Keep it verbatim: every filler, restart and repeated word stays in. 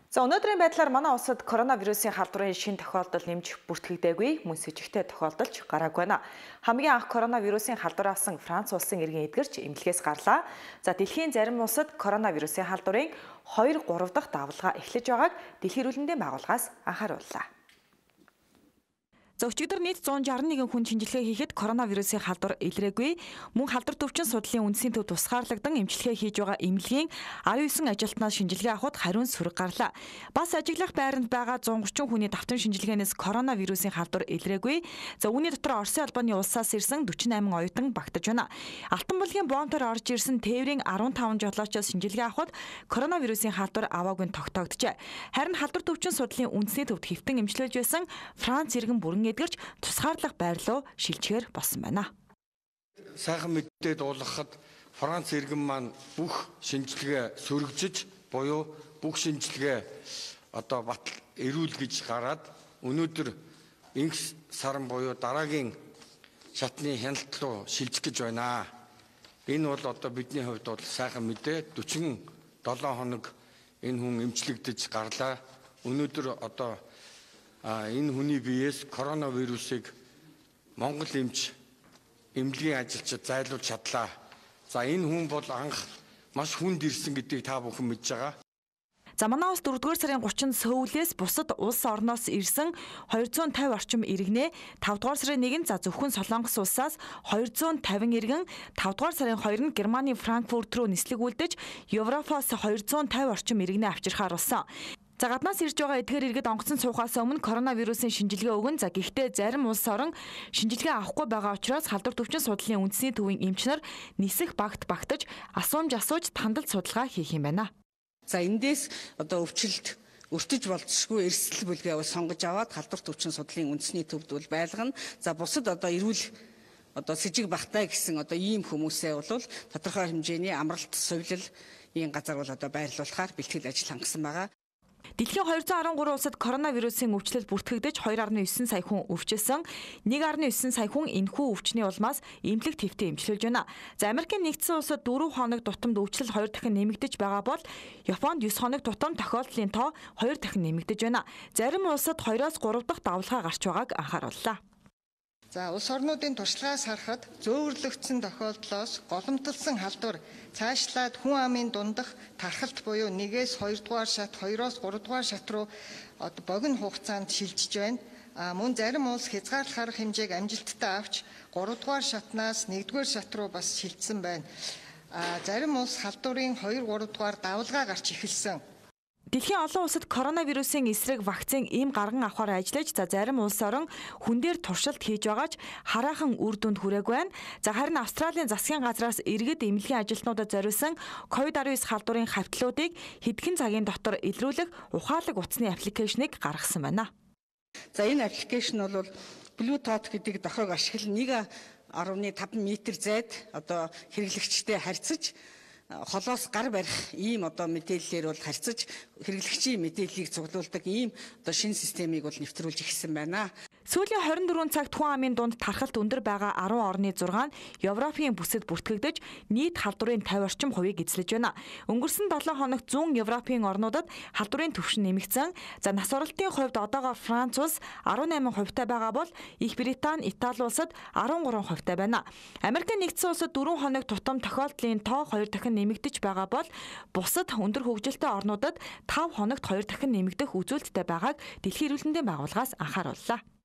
За өнөөдрийн байдлаар манай улсад коронавирусын халдварын шинэ тохиолдол нэмж бүртгэгдээгүй, мөн с жигтэй тохиолдолч гараагүй байна. Хамгийн анх коронавирусын халдвар авсан Франц улсын иргэн эдгэрч эмнэлгээс гарлаа. За дэлхийн зарим улсад коронавирусын халдварын хоёр гурав дахь давлгаа эхлэж байгааг Дэлхийн эрүүл мэндийн байгууллагаас анхаарууллаа. За өчигдөр нийт зуун шарсан нэгэн хүн шинжилгээ хийхэд коронавирусын халдвар илрээгүй. Мөн халдвар төвчин судлалын үндэсний төв тусгаарлагдан эмчилгээ хийж байгаа эмнэлгийн арван есөн ажилтнаас шинжилгээ авахд хариун сөрөг гарлаа. Бас ажиглах байранд байгаа зуун гучин хүний давтан шинжилгээнээс коронавирусын халдвар илрээгүй. За үүний дотор Оросын албаны улсаас ирсэн дөрвөн восемь оюутан багтаж байна. Алтан булгийн боомтоор орж ирсэн тээврийн арван таван жолоочоос шинжилгээ авахд коронавирусын халдвар аваагүй тогтоогджээ. Харин халдвар төвчин судлалын үндэсний төвд хэвтэн эмчилж байсан Франц иргэн бүрэн эдгэрч тусгаарлах байр руу шилжихээр болсон байна. Сайхан мэдээд уулгахад Франц иргэн маань бүх шинжилгээ сөргөжж буюу бүх шинжилгээ одоо бат эрүүл гэж гараад өнөөдөр инх саран буюу дараагийн шатны хяналт руу шилжих гэж байна. Энэ бол одоо бидний хувьд бол сайхан мэдээ. дөрвөн долоо хоног энэ хүн эмчлэгдэж гарлаа. Өнөөдөр одоо энэ хүний биеэс коронавирусыг Монгол эмч эмнэлгийн ажилчид зайлуулж чадлаа. За энэ хүн бол анх маш хүнд ирсэн гэдгийг та бүхэн мэдж байгаа. За манай улс дөрөвдүгээр сарын гуравчнд Сөүлээс бусад улс орноос ирсэн хоёр зуун тавин орчим иргэнээ тавдугаар сарын нэгнд за зөвхөн Солонгос улсаас хоёр зуун тавин иргэн тавдугаар сарын хоёрнд Германы Франкфурт руу нислэг үлдэж Европоос хоёр зуун тавин орчим иргэнээ авчирхаар болсон. За гаднаас ирж байгаа эдгээр иргэд онгоцон суухаас өмнө коронавирусын шинжилгээ өгөн. За гэхдээ зарим улс орон шинжилгээ авахгүй байгаа учраас халдвар төвчин судлалын үндэсний төвийн эмч нар нисэх багт багтаж асуумж асууж тандалт судалгаа хийх юм байна. За эндээс одоо өвчлөлт өртөж болцсохгүй эрсдэл бүлгээ сонгож аваад халдвар төвчин судлалын үндэсний төвд бол байлгана. За бусад одоо эрүүл одоо сэжиг багтай гэсэн одоо ийм хүмүүсээ бол тодорхой хэмжээний амралт сувилал ийм газар бол одоо байрлуулахаар бэлтгэл ажил хангасан байгаа. Дэлхийн хоёр зуун арван гурван улсад коронавирусын өвчлөл бүртгэгдэж two point nine сая хүн өвчсөн. one point nine сая хүн энэхүү өвчний улмаас эмнэлэгт хэвтэн эмчилж байна. За Америкийн нэгдсэн улсад дөрвөн хоног тутамд өвчлөл хоёр дахин нэмэгдэж байгаа бол Японд девять хоног тутам тохиолдлын тоо хоёр дахин нэмэгдэж байна. Зарим улсад two-оос three дахь давлгаа гарч байгааг анхаарууллаа. За улс орнуудын туршлагаас харахад зөөвөрлөгдсөн тохиолдлоос голомтолсон халдвар цаашлаад хүн амын дундах тархалт буюу нэгээс хоёр дугаар шат, хоёроос гурав дугаар шат руу богино хугацаанд шилжиж байна. А мөн зарим улс хязгаарлах арга хэмжээг амжилттай авч гурав дугаар шатнаас нэгдүгээр шат руу бас шилжсэн байна. А зарим улс халдварын хоёр гурав дугаар давлгаа гарч эхэлсэн. Дэлхийн олон улсад коронавирусын эсрэг вакцин ийм гарган авахар ажиллаж, за зарим улс орон хүн дээр туршилт хийж байгаач хараахан үр дүнд хүрээгүй байна. За харин Австралийн засгийн газраас иргэд эмнэлгийн ажилтнуудад зориулсан ковид nineteen халдварын хавьтлуудыг хэдхэн цагийн дотор илрүүлэх ухаалаг утасны аппликейшнийг гаргасан байна. За энэ аппликейшн бол Bluetooth гэдэг дохойг ашиглан one point five метр зайд одоо хэрэглэгчтэй харьцаж холоос гар барих ийм одоо мэдээллээр бол харьцаж хэрэглэгчийн мэдээллийг цуглуулдаг ийм одоо шинэ системийг бол нэвтрүүлж эхэлсэн байна. Сүүлийн twenty four цагт хүн амын дунд тархалт өндөр байгаа ten орны six нь Европын бүсэд бүртгэгдэж нийт халдварын fifty орчим хувийг эзлэж байна. Өнгөрсөн seven хоногт one hundred Европын орнуудад халдварын түвшин нэмэгдсэн. За нас оролтын хувьд одоогоор Франц улс eighteen хувьтай байгаа бол Их Британи, Итали улсад thirteen хувьтай байна. Америкийн нэгдсэн улсад four хоног тутам тохиолдлын тоо two дахин нэмэгдэж байгаа бол бусад өндөр хөгжилтэй орнуудад five хоногт two дахин нэмэгдэх үзүүлэлттэй байгааг Дэлхийн эрүүл мэндийн байгууллагаас анхаарууллаа.